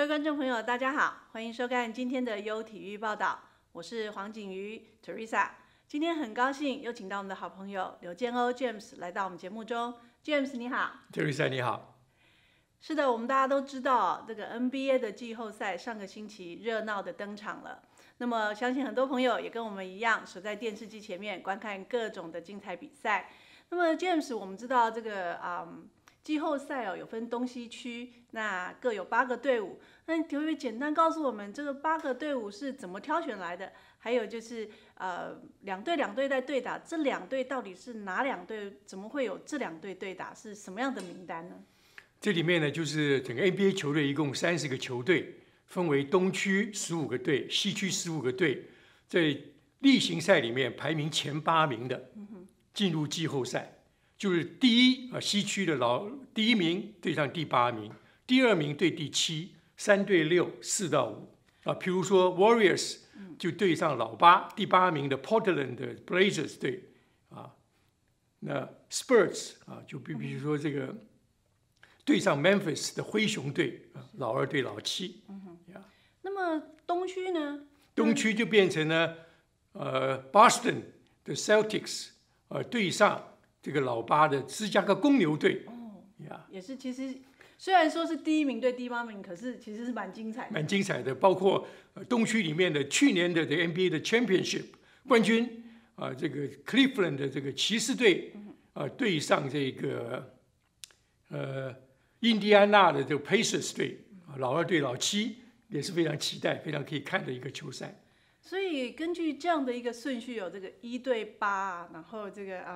观众朋友，大家好，欢迎收看今天的优体育报道，我是黄景瑜 Teresa。今天很高兴又请到我们的好朋友刘建欧 James 来到我们节目中。James 你好。 Teresa 你好。 是的，我们大家都知道，这个 NBA 的季后赛上个星期热闹的登场了。那么相信很多朋友也跟我们一样，守在电视机前面观看各种的精彩比赛。那么 James， 我们知道这个季后赛有分东西区，那各有8个队伍。那你可不可以简单告诉我们，这个8个队伍是怎么挑选来的？还有就是两队在对打，这2队到底是哪2队？怎么会有这2队对打？是什么样的名单呢？ 这里面呢，就是整个 NBA 球队一共30个球队，分为东区15个队，西区15个队。在例行赛里面排名前8名的进入季后赛。就是西区的第1名对上第8名，第2名对第7，3对6，4到5。譬如说 Warriors 就对上老8，第8名的 Portland 的 Blazers 队那 Spurs 就比如说这个对上 Memphis 的灰熊队，老2对老7。 那么东区呢？ 东区就变成了Boston 的 Celtics 对上这个老8的芝加哥公牛队。 也是，其实虽然说是第1名对第8名，可是其实是蛮精彩的。 蛮精彩的，包括东区里面的去年的NBA 的 Championship 冠军这个 Cleveland 的这个骑士队对上这个印第安纳的这个 Pacers 队，老2对老7，也是非常期待、非常可以看的一个球赛。 所以根据这样的一个顺序，有这个1对8，然后这个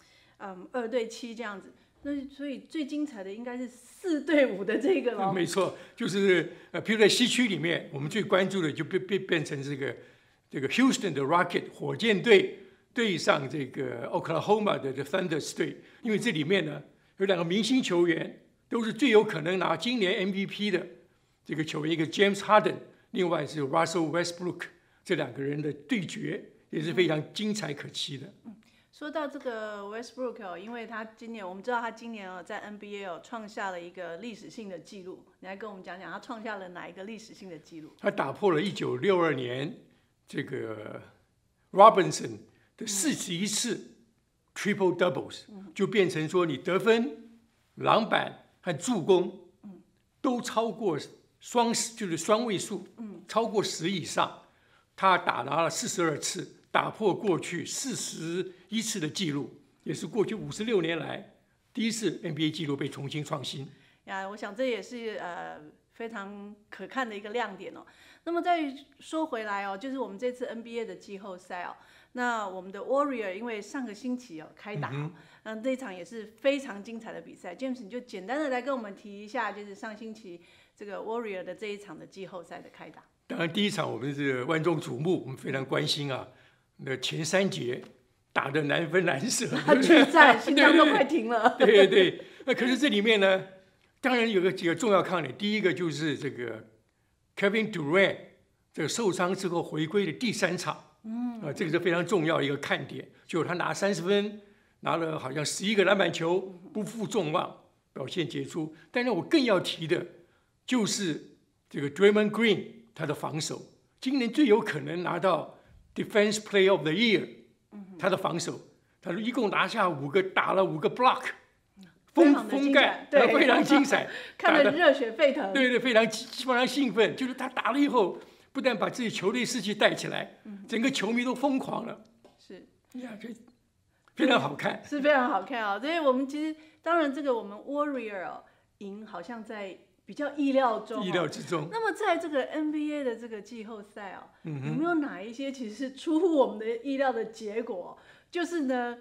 2对7这样子。那所以最精彩的应该是4对5的这个咯。 没错，就是譬如在西区里面，我们最关注的就变成这个 Houston 的 Rocket 火箭队对上这个 Oklahoma 的 Thunder 队，因为这里面呢有2个明星球员，都是最有可能拿今年 MVP 的这个球员，一个 James Harden， 另外是 Russell Westbrook， 这2个人的对决也是非常精彩可期的。 说到这个 Westbrook 因为我们知道他今年在 NBA 创下了一个历史性的记录，你来跟我们讲讲他创下了哪一个历史性的记录？ 他打破了1962年这个 Robinson 的41次 Triple Doubles，就变成说你得分、篮板和助攻都超过就是双位数，超过10以上，他打拿了42次。打破过去41次的记录，也是过去56年来第一次 NBA 纪录被重新创新。 我想这也是非常可看的一个亮点哦。那么再说回来就是我们这次 NBA 的季后赛那我们的 Warrior 因为上个星期开打这一场也是非常精彩的比赛。James 你就简单的来跟我们提一下，就是上星期这个 Warrior 的这一场的季后赛的开打。 当然第一场我们是万众瞩目，我们非常关心那前3节打得难分难舍， 巨战，心脏都快停了。 对，那可是这里面呢，当然有几个重要看点。第一个就是这个 Kevin Durant 这个受伤之后回归的第3场，这个是非常重要的一个看点。就他拿30分，拿了好像11个篮板球，不负众望，表现杰出。但是我更要提的就是这个 Draymond Green 他的防守，今年最有可能拿到Defense Player of the Year， 他的防守，他一共拿下打了5个 block， 封盖，非常精彩， 看得热血沸腾。 对，非常兴奋。就是他打了以后，不但把自己球队士气带起来，整个球迷都疯狂了。 是非常好看， 是非常好看所以我们其实当然这个我们 Warrior 赢好像在比较意料中， 意料之中。 那么在这个 NBA 的这个季后赛有没有哪一些其实是出乎我们的意料的结果？就是呢，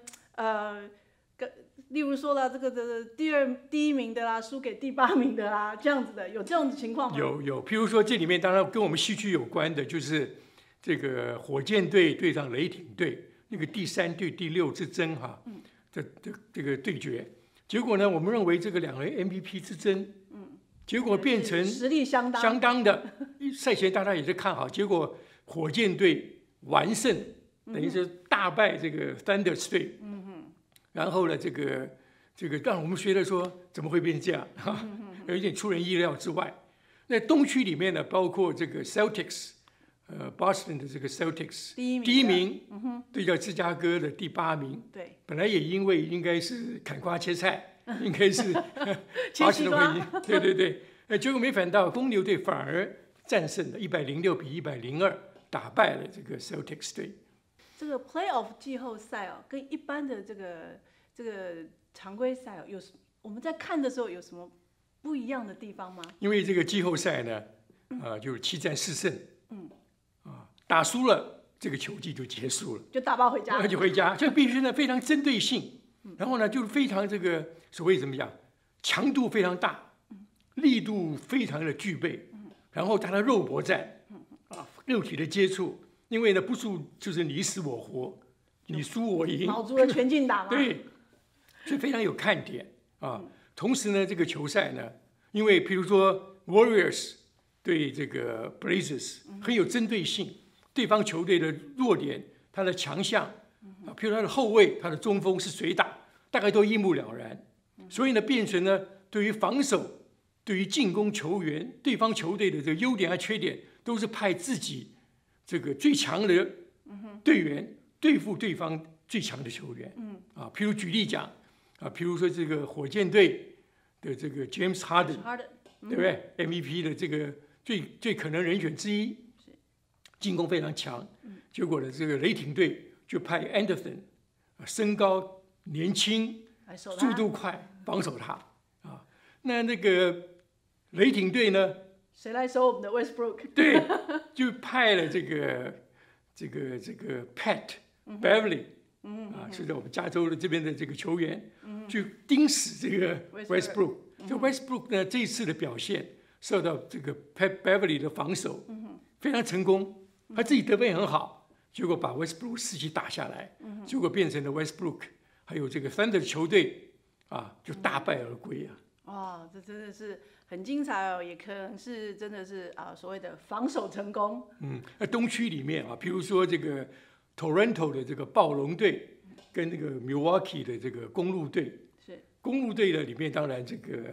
例如说啦，这个第1名的啦，输给第8名的啦，这样子的，有这样的情况吗？ 有，譬如说这里面当然跟我们西区有关的，就是这个火箭队对上雷霆队那个第3对第6之争这个对决，结果呢，我们认为这个2人 MVP 之争。结果变成实力相当的，赛前大家也是看好，结果火箭队完胜，等于是大败这个 Thunder 队。然后呢，这个让我们觉得说怎么会变这样，有一点出人意料之外。 那东区里面呢，包括这个 Celtics，Boston 的这个 Celtics 第一名， 对到芝加哥的第8名。 对， 本来也因为应该是砍瓜切菜，应该是切西瓜， 对对对，结果没反到公牛队反而战胜了106-102，打败了这个 Celtics 队。 这个 Playoff 季后赛哦，跟一般的这个常规赛哦，我们在看的时候有什么不一样的地方吗？ 因为这个季后赛呢，就是7战4胜，打输了这个球季就结束了， 就打包回家， 就回家，就必须呢非常针对性，然后呢就是非常这个所谓怎么讲，强度非常大，力度非常的具备，然后他的肉搏战，肉体的接触。因为呢，不输就是你死我活，你输我赢， 卯足了全劲打嘛。 对，所以非常有看点啊。同时呢，这个球赛呢，因为譬如说 Warriors 对这个 Blazers 很有针对性，对方球队的弱点、他的强项啊，譬如他的后卫、他的中锋是谁打，大概都一目了然。所以呢，变成呢，对于防守、对于进攻球员，对方球队的这个优点和缺点，都是派自己这个最强的队员对付对方最强的球员，譬如举例讲，譬如说这个火箭队的这个 James Harden，对不对？MVP 的这个最可能人选之一，进攻非常强。结果呢，这个雷霆队就派 Anderson， 身高年轻，速度快，防守他啊。那个雷霆队呢？ 谁来守我们的 Westbrook？ 对，就派了这个 Pat Beverly，是在我们加州的这边的这个球员，去盯死这个 Westbrook。这 Westbrook 呢，这一次的表现受到这个 Pat Beverly 的防守非常成功，他自己得分很好，结果把 Westbrook 士气打下来，结果变成了 Westbrook 还有这个 Thunder 球队就大败而归啊。 哦，这真的是很精彩哦，也可能是真的是所谓的防守成功。 那东区里面比如说这个 Toronto 的这个暴龙队跟这个 Milwaukee 的这个公鹿队， 是公鹿队的里面当然这个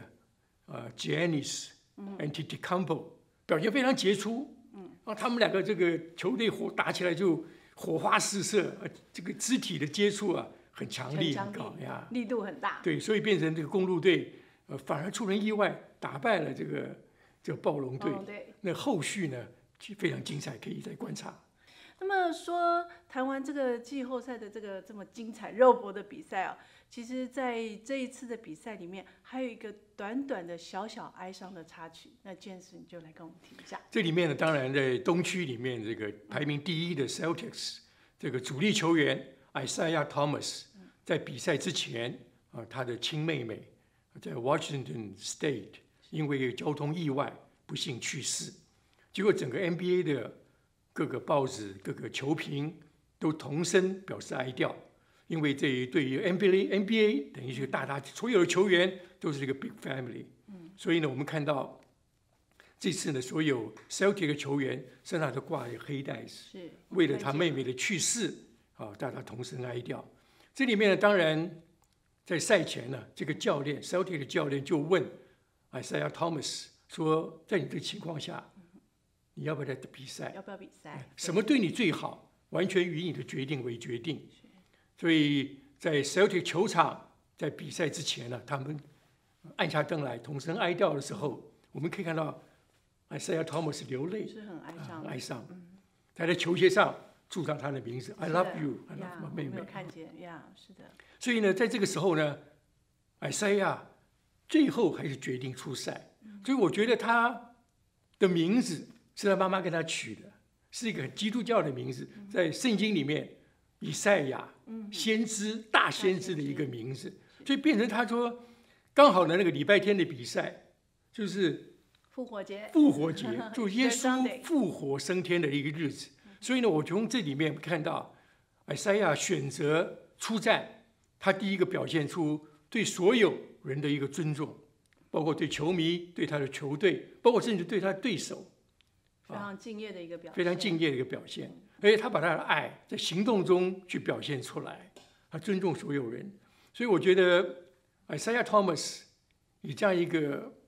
Giannis、Antetokounmpo 表现非常杰出，他们两个这个球队打起来就火花四射，这个肢体的接触很强力很高呀， 力度很大。 对，所以变成这个公鹿队。反而出人意外，打败了这个暴龙队。那后续呢，非常精彩，可以再观察。 那么说，谈完这个季后赛的这么精彩肉搏的比赛其实在这一次的比赛里面，还有一个短短的小小哀伤的插曲。那健士你就来跟我们提一下。 这里面呢，当然在东区里面，这个排名第1的 Celtics 这个主力球员 Isaiah Thomas，在比赛之前他的亲妹妹。在 Washington State 因为交通意外不幸去世，结果整个 NBA 的各个报纸、各个球评都同声表示哀悼，因为这对于 NBA 等于是大所有的球员都是一个 big family，所以呢，我们看到这次呢，所有 Celtic 的球员身上都挂着黑带子，为了他妹妹的去世大家同声哀悼。这里面呢，当然。在赛前呢，这个教练 Celtic 的教练就问 Isaiah Thomas 说：“在你这个情况下，你要不要来比赛？ 要不要比赛？ 什么对你最好，完全以你的决定为决定。”所以在 Celtic 球场在比赛之前呢，他们按下灯来同声哀悼的时候，我们可以看到 Isaiah Thomas 流泪， 是很哀伤。他在球鞋上注上他的名字 ，I love you，I love my 妹妹。 没有看见呀，是的。 所以呢，在这个时候呢，Isaiah最后还是决定出赛。所以我觉得他的名字是他妈妈给他取的，是一个很基督教的名字，在圣经里面，以赛亚先知、大先知的一个名字。所以变成他说，刚好的那个礼拜天的比赛，就是复活节， 就耶稣复活升天的一个日子。所以呢，我从这里面看到，Isaiah选择出战。他第一个表现出对所有人的一个尊重，包括对球迷、对他的球队，包括甚至对他的对手， 非常敬业的一个表现。 非常敬业的一个表现，而且他把他的爱在行动中去表现出来，他尊重所有人。所以我觉得 Isaiah Thomas 以这样一个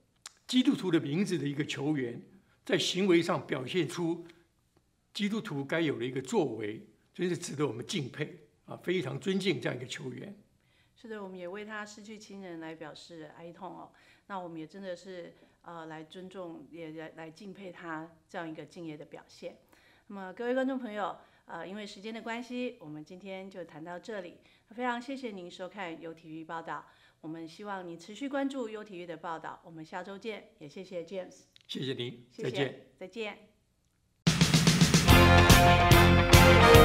基督徒的名字的一个球员，在行为上表现出基督徒该有的一个作为，真是值得我们敬佩啊！非常尊敬这样一个球员。 是的，我们也为他失去亲人来表示哀痛哦。那我们也真的是来尊重，也来敬佩他这样一个敬业的表现。那么各位观众朋友，因为时间的关系，我们今天就谈到这里。非常谢谢您收看优体育报道，我们希望你持续关注优体育的报道。我们下周见，也谢谢 James， 谢谢您， 谢谢， 再见。 再见。